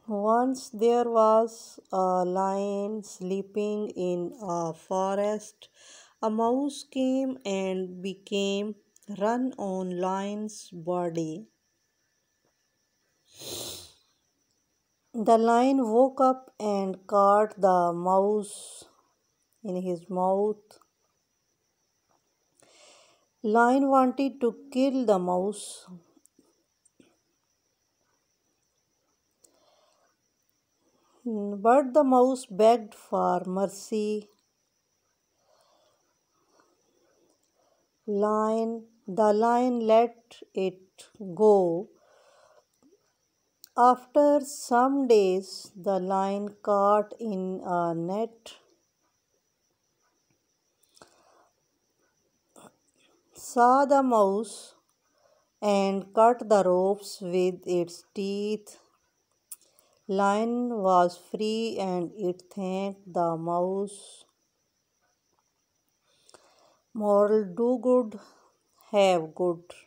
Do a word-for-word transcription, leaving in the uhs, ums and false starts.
Once there was a lion sleeping in a forest. A mouse came and became run on lion's body. The lion woke up and caught the mouse in his mouth. Lion wanted to kill the mouse, but the mouse begged for mercy. Lion, the lion let it go. After some days, the lion caught in a net saw the mouse and cut the ropes with its teeth. Lion was free and it thanked the mouse. Moral: do good, have good.